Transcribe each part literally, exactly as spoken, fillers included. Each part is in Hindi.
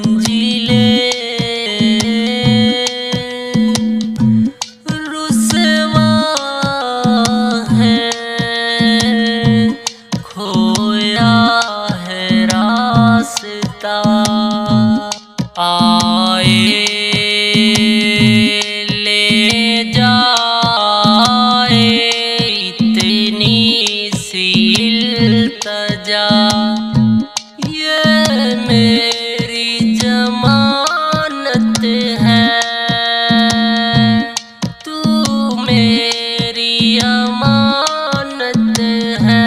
मंजिले रुसवा है, खोया है रास्ता। आए ले जाए इतनी सी इल्तिजा, ये मेरी जमानत है, तू मेरी अमानत है।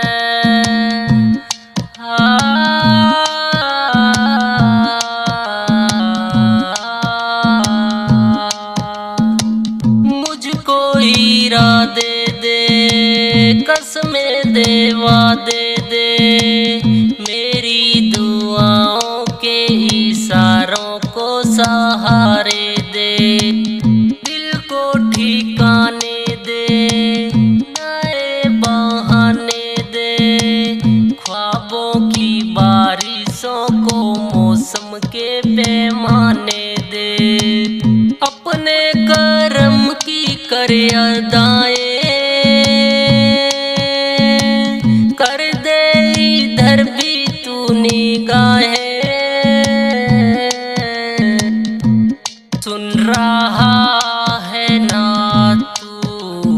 मुझको हीरा दे दे, कसमें देवा दे दे, मेरी दुआओं के इशारों को सहारे दे, दिल को ठिकाने दे, नए बहाने दे, ख्वाबों की बारिशों को मौसम के पैमाने दे, अपने करम की कर अदाएं, कर दे इधर भी तू निगाहें। सुन रहा है ना तू,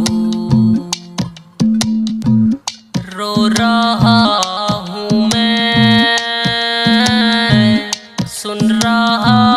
रो रहा हूँ मैं, सुन रहा